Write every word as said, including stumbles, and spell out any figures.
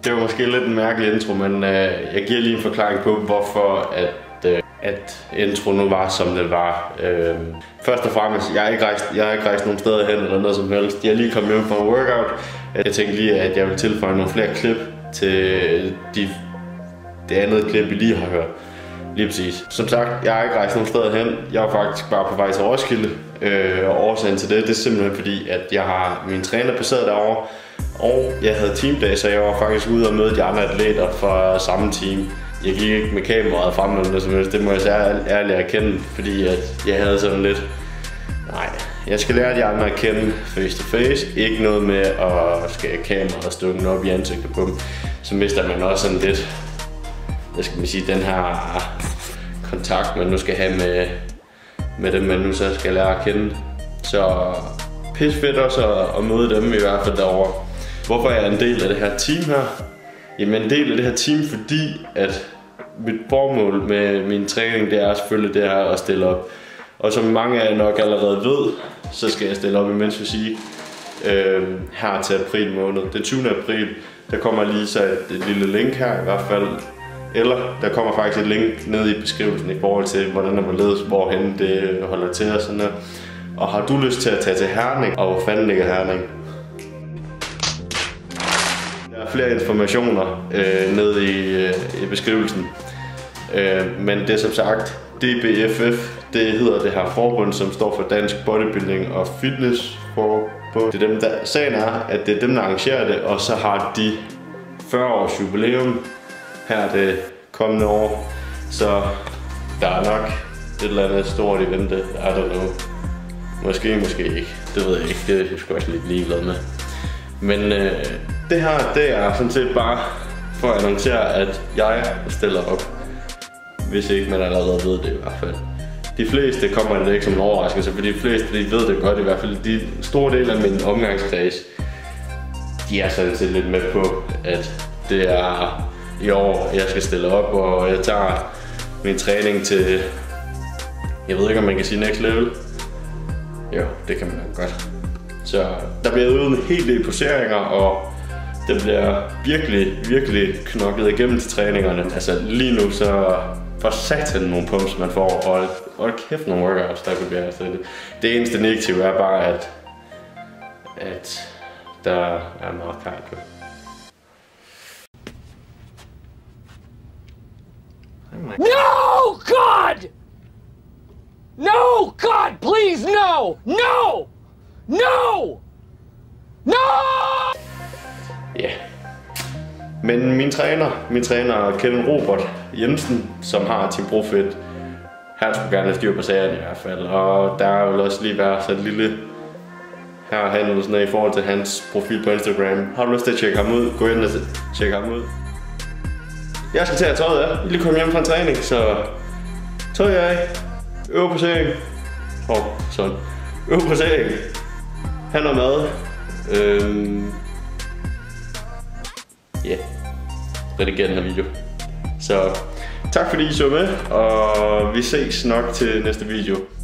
det var måske lidt en mærkelig intro, men øh, jeg giver lige en forklaring på, hvorfor at, øh, at intro nu var, som det var. Øh, først og fremmest, jeg har ikke rejst, jeg har ikke rejst nogen steder hen eller noget som helst. Jeg er lige kommet hjem fra en workout. Jeg tænkte lige, at jeg vil tilføje nogle flere klip til de, det andet klip, vi lige har hørt. Lige præcis. Som sagt, jeg har ikke rejst nogen steder hen. Jeg var faktisk bare på vej til Roskilde. Øh, og årsagen til det, det er simpelthen fordi, at jeg har min træner placeret derovre. Og jeg havde teamdag, så jeg var faktisk ude og møde de andre atleter fra samme team. Jeg gik ikke med kameraet frem eller noget som helst. Det må jeg så ærligt erkende, fordi at jeg havde sådan lidt... Nej, jeg skal lære de andre at kende face to face. Ikke noget med at skære kameraet stukken op i ansigtet på dem. Så mister man også sådan lidt... Jeg skal man sige, den her kontakt, man nu skal have med, med dem, man nu så skal lære at kende. Så pis fedt også at, at møde dem i hvert fald derovre. Hvorfor er jeg en del af det her team her? Jamen en del af det her team, fordi at mit formål med min træning, det er selvfølgelig det her at stille op. Og som mange af jer nok allerede ved, så skal jeg stille op i Men's Physique øh, her til april måned. Den tyvende april, der kommer lige så et, et lille link her i hvert fald. Eller der kommer faktisk et link ned i beskrivelsen i forhold til, hvordan der må ledes, hvorhen det holder til og sådan noget. Og har du lyst til at tage til Herning, og hvor fanden ligger Herning? Der er flere informationer øh, nede i, øh, i beskrivelsen. Øh, men det er som sagt D B F F, det hedder det her forbund, som står for Dansk Bodybuilding og Fitness Forbund. Det er dem, der, sagen er, at det er dem, der arrangerer det, og så har de fyrre års jubilæum her det kommende år, så der er nok et eller andet stort event, I don't know. Måske, måske ikke. Det ved jeg ikke. Det er jeg sgu også lidt ligeglad med. Men øh, det her, det er sådan set bare for at annoncere, at jeg stiller op. Hvis ikke man allerede ved det i hvert fald. De fleste kommer det ikke som en overraskelse, for de fleste de ved det godt i hvert fald. De store dele af min omgangskreds, de er sådan set lidt med på, at det er i år, jeg skal stille op, og jeg tager min træning til, jeg ved ikke om man kan sige next level. Jo, det kan man nok godt. Så der bliver øvet en hel del poseringer, og det bliver virkelig, virkelig knoklet igennem til træningerne. Altså lige nu så for satan nogle pumps man får, og, og kæft nogle workouts der kunne blive. Altså, det, det eneste negative er bare, at, at der er meget cardio. No, God! No, God, please, no! No! No! No! Ja. Yeah. Men min træner, min træner Kellen Robert Jensen, som har Team Profit, han skulle gerne have styr på sagerne i hvert fald. Og der vil også lige være så et lille her handel sådan i forhold til hans profil på Instagram. Har du lyst til at tjekke ham ud? Gå ind og tjekke ham ud. Jeg skal tage tøjet af. Jeg er lige kommet hjem fra en træning, så tøj af. Øv på sengen. Åh, oh, sådan. Øv på sengen. Han har mad. Øhm. Ja. Yeah. Rediger den her video. Så tak fordi I så med, og vi ses nok til næste video.